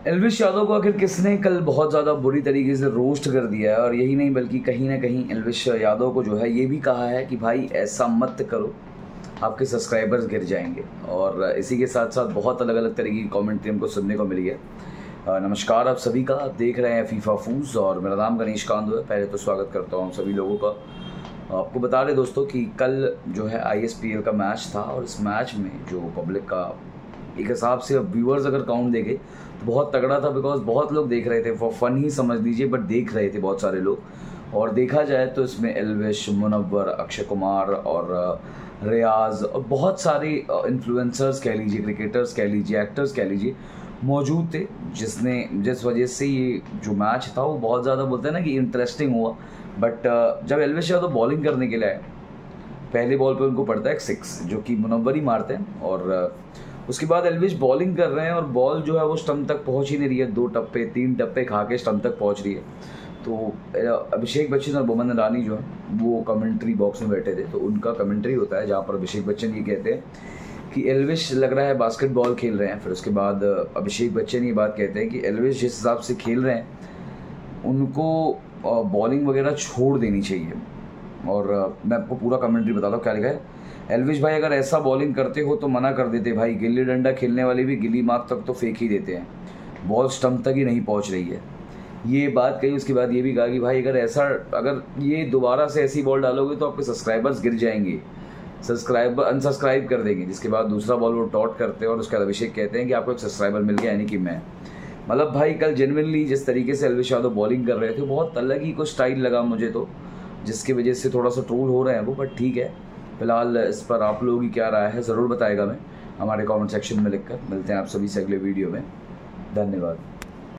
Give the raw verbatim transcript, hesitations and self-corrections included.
एल्विश यादव को आखिर किसने कल बहुत ज़्यादा बुरी तरीके से रोस्ट कर दिया है, और यही नहीं बल्कि कहीं ना कहीं एल्विश यादव को जो है ये भी कहा है कि भाई ऐसा मत करो, आपके सब्सक्राइबर्स गिर जाएंगे। और इसी के साथ साथ बहुत अलग अलग तरीके की कमेंट्री हमको सुनने को मिली है। नमस्कार आप सभी का, आप देख रहे हैं फीफा फूज और मेरा नाम गणेश कांदो है। पहले तो स्वागत करता हूँ सभी लोगों का। आपको बता रहे दोस्तों कि कल जो है आई एस पी एल का मैच था, और इस मैच में जो पब्लिक का एक हिसाब से व्यूअर्स अगर काउंट देखे तो बहुत तगड़ा था, बिकॉज बहुत लोग देख रहे थे, फॉर फन ही समझ लीजिए, बट देख रहे थे बहुत सारे लोग। और देखा जाए तो इसमें एल्विश, मुनव्वर, अक्षय कुमार और रियाज और बहुत सारे इन्फ्लुएंसर्स कह लीजिए, क्रिकेटर्स कह लीजिए, एक्टर्स कह लीजिए, मौजूद थे, जिसने जिस वजह से ये जो मैच था वो बहुत ज़्यादा बोलते हैं ना कि इंटरेस्टिंग हुआ। बट जब एल्विश यादव बॉलिंग करने के लिए आए, पहले बॉल पे उनको पड़ता है एक सिक्स, जो कि मुनव्वर ही मारते हैं, और उसके बाद एल्विश बॉलिंग कर रहे हैं और बॉल जो है वो स्टंप तक पहुंच ही नहीं रही है। दो टप्पे तीन टप्पे खा के स्टंप तक पहुंच रही है। तो अभिषेक बच्चन और बोमन ईरानी जो है वो कमेंट्री बॉक्स में बैठे थे, तो उनका कमेंट्री होता है जहाँ पर अभिषेक बच्चन ये कहते हैं कि एल्विश लग रहा है बास्केटबॉल खेल रहे हैं। फिर उसके बाद अभिषेक बच्चन ये बात कहते हैं कि एल्विश जिस हिसाब से खेल रहे हैं उनको बॉलिंग वगैरह छोड़ देनी चाहिए। और मैं आपको पूरा कमेंट्री बताता हूँ क्या लिखा है। एल्विश भाई अगर ऐसा बॉलिंग करते हो तो मना कर देते भाई, गिल्ली डंडा खेलने वाले भी गिल्ली मार्क तक तो फेंक ही देते हैं, बॉल स्टंप तक ही नहीं पहुंच रही है। ये बात कही। उसके बाद ये भी कहा कि भाई अगर ऐसा अगर ये दोबारा से ऐसी बॉल डालोगे तो आपके सब्सक्राइबर्स गिर जाएंगे, सब्सक्राइबर अनसब्सक्राइब कर देंगे। जिसके बाद दूसरा बॉल वो टॉट करते हैं और उसके बाद अभिषेक कहते हैं कि आपको एक सब्सक्राइबर मिल गया, यानी कि मैं। मतलब भाई कल जेन्युइनली जिस तरीके से एल्विश यादव बॉलिंग कर रहे थे बहुत अलग ही कुछ स्टाइल लगा मुझे, तो जिसकी वजह से थोड़ा सा ट्रोल हो रहे हैं वो, बट ठीक है। फिलहाल इस पर आप लोगों की क्या राय है ज़रूर बताएगा मैं हमारे कमेंट सेक्शन में लिखकर। मिलते हैं आप सभी से अगले वीडियो में। धन्यवाद।